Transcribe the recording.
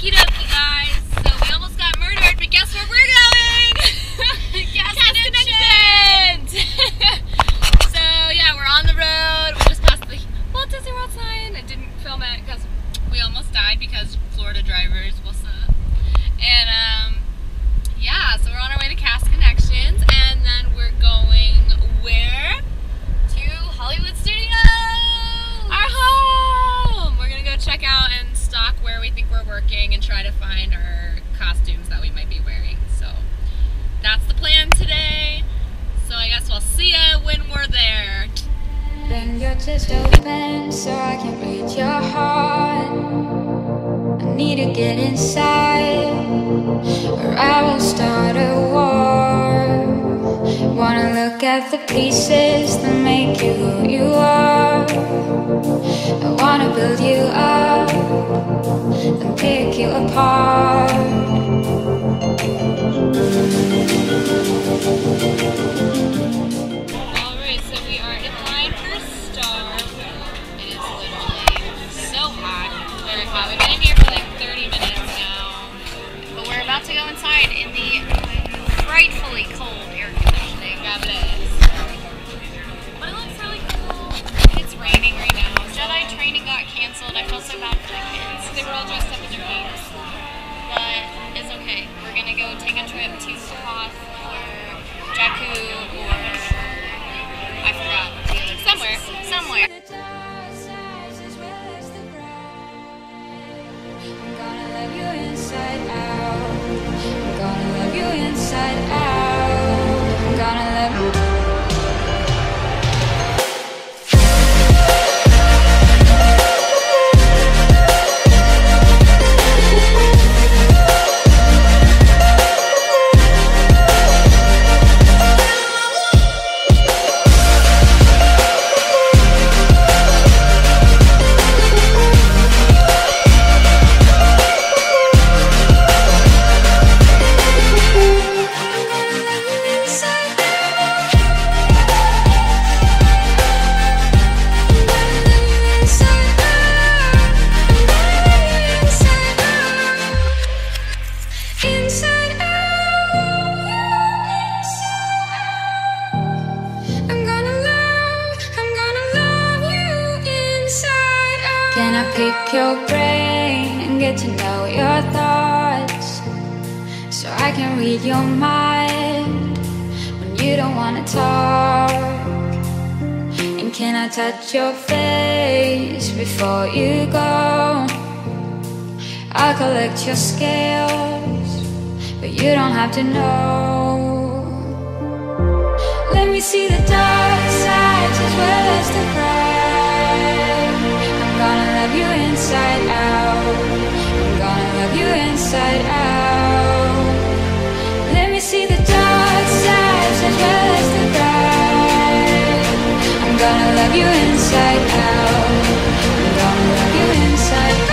Okie dokie, guys. So we almost got murdered, but guess where we're going? Gas Connections! So yeah, we're on the road. We just passed the Walt Disney World sign. I didn't film it because we almost died because Florida drivers will suck. And yeah, so we're on our way to Cast Connections, and then we're going where? To Hollywood Studios! Our home! We're gonna go check out and stock where we think we're working and try to find our costumes that we might be wearing. So that's the plan today. So I guess we'll see ya when we're there. Bend your chest open so I can read your heart. I need to get inside, or I will start a war. Wanna look at the pieces that make you who you are. I wanna build you up and pick you apart. Alright, so we are in line for Star. It is literally so hot. Very hot. We've been in here for like 30 minutes now. But we're about to go inside in the frightfully cold air conditioning. But it looks really cool. It's raining right now. Jedi training got canceled. I felt so bad for the kids. They were all dressed up as their capes. But it's okay. We're gonna go take a trip to Hoth or Jakku or I forgot. Somewhere. I'm gonna love you inside out. I'm gonna love you inside out. I'm gonna love you. Can I pick your brain and get to know your thoughts, so I can read your mind when you don't want to talk? And can I touch your face before you go? I'll collect your scales, but you don't have to know. Let me see the dark sides as well as the bright. I'm gonna love you inside out. I'm gonna love you inside out. Let me see the dark sides as well as the bright. I'm gonna love you inside out. I'm gonna love you inside out.